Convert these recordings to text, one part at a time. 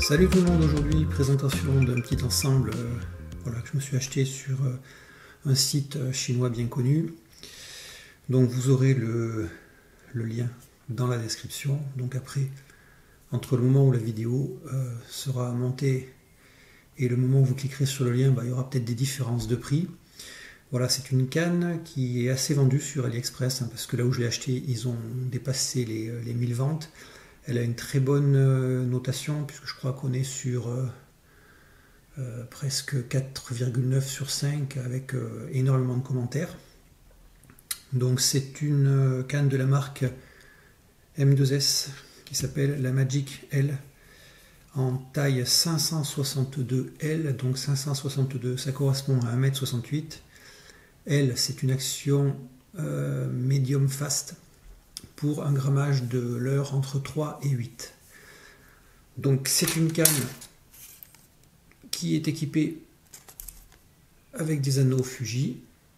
Salut tout le monde, aujourd'hui présentation d'un petit ensemble que je me suis acheté sur un site chinois bien connu. Donc vous aurez le lien dans la description. Donc après, entre le moment où la vidéo sera montée et le moment où vous cliquerez sur le lien, il y aura peut-être des différences de prix. Voilà, c'est une canne qui est assez vendue sur AliExpress, parce que là où je l'ai acheté, ils ont dépassé les 1000 ventes. Elle a une très bonne notation, puisque je crois qu'on est sur presque 4,9 sur 5, avec énormément de commentaires. Donc c'est une canne de la marque M2S qui s'appelle la Magic L, en taille 562L, donc 562 ça correspond à 1m68. L, c'est une action medium fast pour un grammage de leurre entre 3 et 8. Donc c'est une canne qui est équipée avec des anneaux Fuji,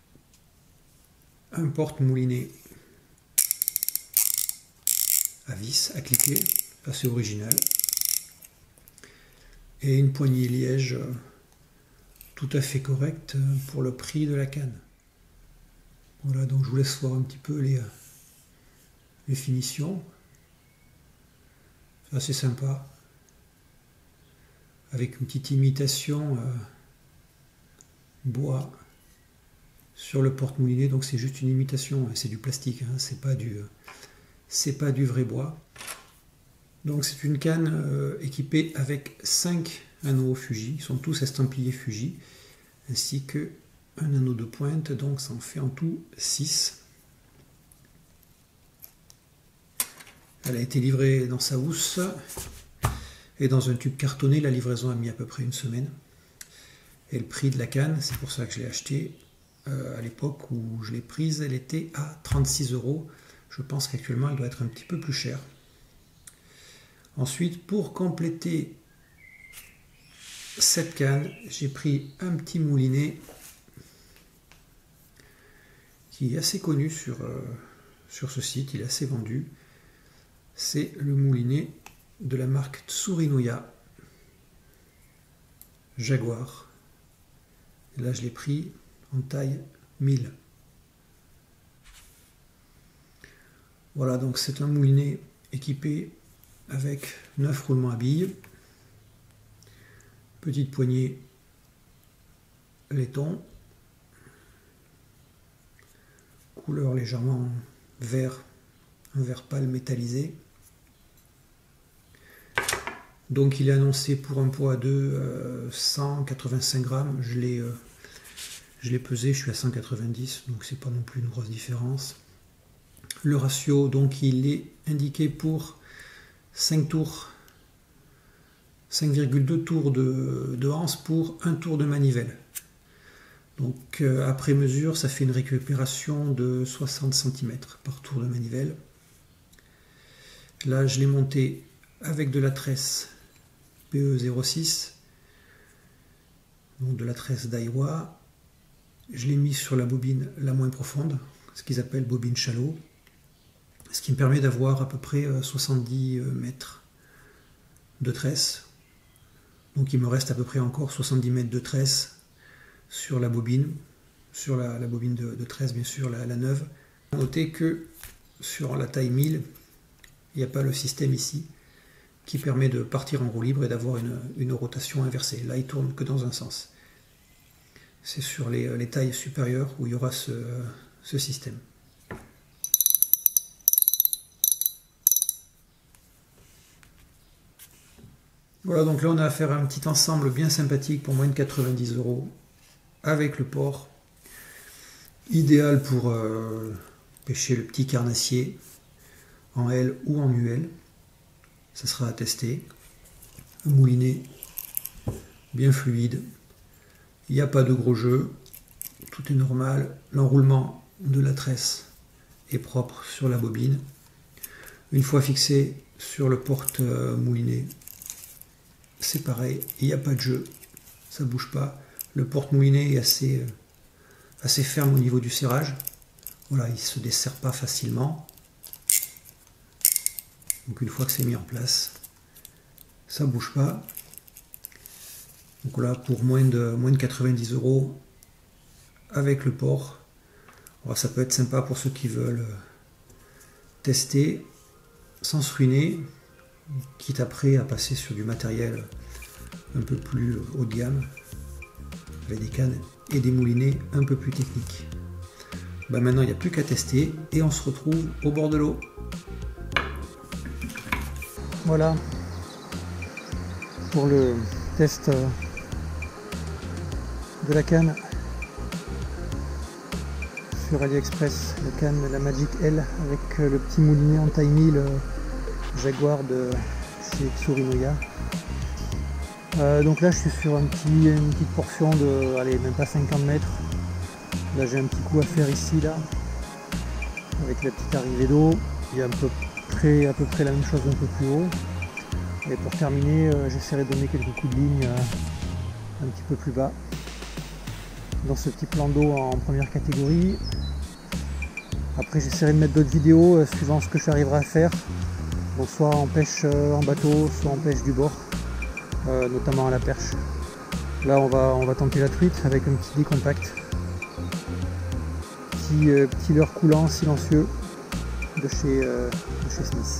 un porte-moulinet à vis, à cliquer, assez original, et une poignée liège tout à fait correcte pour le prix de la canne. Voilà, donc je vous laisse voir un petit peu les finitions. C'est assez sympa, avec une petite imitation bois sur le porte-moulinet. Donc c'est juste une imitation, c'est du plastique, c'est pas du vrai bois. Donc c'est une canne équipée avec 5 anneaux Fuji, ils sont tous estampillés Fuji, ainsi que un anneau de pointe, donc ça en fait en tout 6. Elle a été livrée dans sa housse et dans un tube cartonné. La livraison a mis à peu près une semaine. Et le prix de la canne, c'est pour ça que je l'ai acheté à l'époque où je l'ai prise, elle était à 36 €. Je pense qu'actuellement elle doit être un petit peu plus chère. Ensuite, pour compléter cette canne, j'ai pris un petit moulinet qui est assez connu sur ce site, il est assez vendu. C'est le moulinet de la marque Tsurinoya Jaguar. Et là je l'ai pris en taille 1000. Voilà, donc c'est un moulinet équipé avec 9 roulements à billes, petite poignée laiton, couleur légèrement vert, un vert pâle métallisé. Donc il est annoncé pour un poids de 185 grammes. Je l'ai pesé, je suis à 190, donc c'est pas non plus une grosse différence. Le ratio, donc il est indiqué pour 5 tours, 5,2 tours de anse pour 1 tour de manivelle. Donc après mesure, ça fait une récupération de 60 cm par tour de manivelle. Là, je l'ai monté avec de la tresse PE06, donc de la tresse Daiwa. Je l'ai mis sur la bobine la moins profonde, ce qu'ils appellent bobine shallow, ce qui me permet d'avoir à peu près 70 mètres de tresse. Donc il me reste à peu près encore 70 mètres de tresse sur la bobine, la bobine de tresse, bien sûr, la neuve. Notez que sur la taille 1000, il n'y a pas le système ici qui permet de partir en roue libre et d'avoir une rotation inversée. Là, il tourne que dans un sens. C'est sur les tailles supérieures où il y aura ce système. Voilà, donc là on a affaire à un petit ensemble bien sympathique pour moins de 90 € avec le port. Idéal pour pêcher le petit carnassier en L ou en UL. Ça sera à tester. Un moulinet bien fluide. Il n'y a pas de gros jeu. Tout est normal. L'enroulement de la tresse est propre sur la bobine. Une fois fixé sur le porte-moulinet, c'est pareil, il n'y a pas de jeu, ça ne bouge pas. Le porte-moulinet est assez ferme au niveau du serrage. Voilà, il ne se desserre pas facilement. Donc une fois que c'est mis en place, ça bouge pas. Donc là, pour moins de 90 € avec le port. Alors, ça peut être sympa pour ceux qui veulent tester sans se ruiner, quitte après à passer sur du matériel un peu plus haut de gamme, avec des cannes et des moulinets un peu plus techniques. Ben maintenant, il n'y a plus qu'à tester et on se retrouve au bord de l'eau. Voilà pour le test de la canne sur AliExpress, la canne, la Magic L avec le petit moulinet en taille 1000 Jaguar de chez Tsurinoya. Donc là je suis sur une petite portion de, allez, même pas 50 mètres. Là j'ai un petit coup à faire ici là, avec la petite arrivée d'eau. Il y a à peu près la même chose un peu plus haut. Et pour terminer, j'essaierai de donner quelques coups de ligne un petit peu plus bas dans ce petit plan d'eau en première catégorie. Après j'essaierai de mettre d'autres vidéos suivant ce que j'arriverai à faire. Donc soit en pêche en bateau, soit en pêche du bord, notamment à la perche. Là on va tenter la truite avec un petit dé compact. Petit leurre coulant silencieux de chez Smith.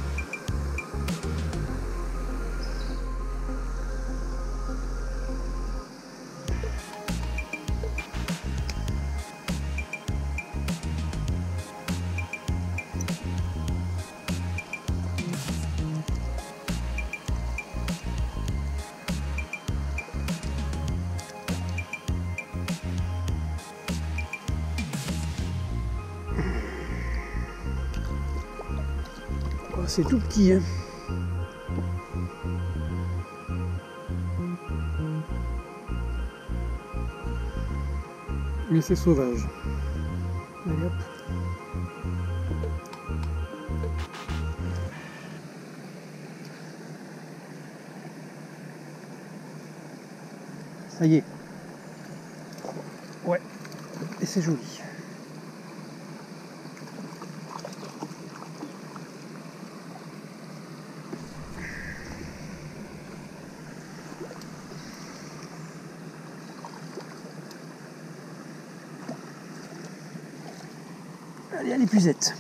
C'est tout petit, hein. Mais c'est sauvage. Allez hop. Ça y est. Ouais. Et c'est joli. Allez, à l'épuisette.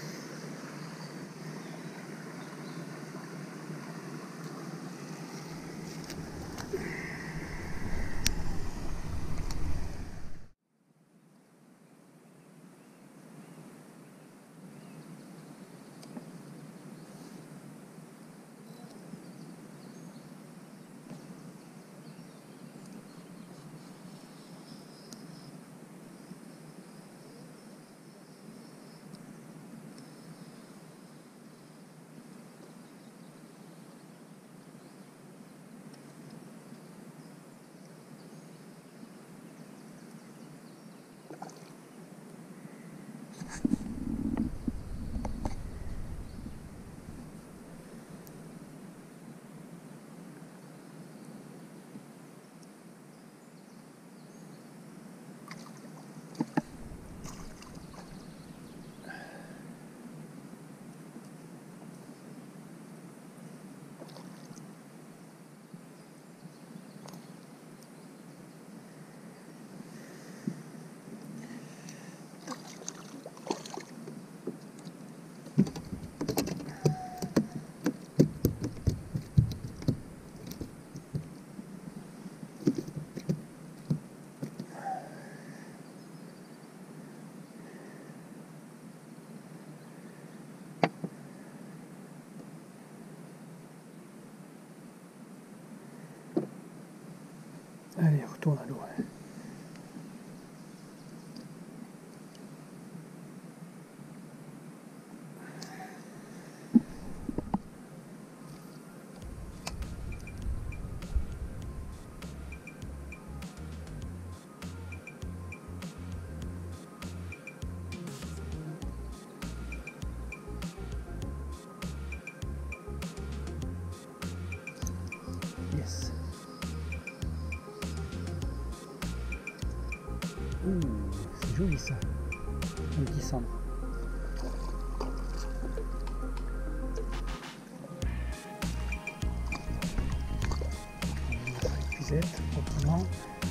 Allez, retourne à l'eau. Yes. C'est joli ça, un petit cendre. tête proprement.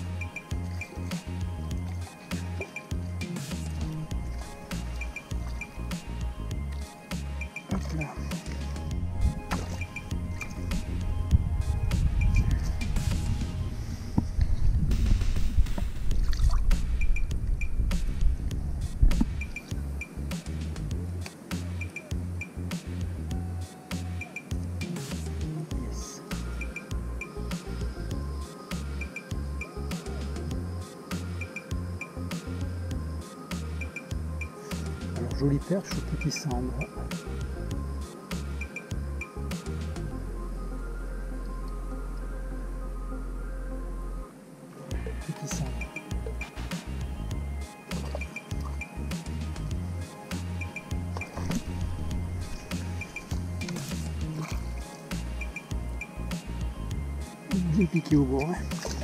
Hop là. Jolie perche au petit cendre. Petit cendre. Bien piqué au bout. Hein.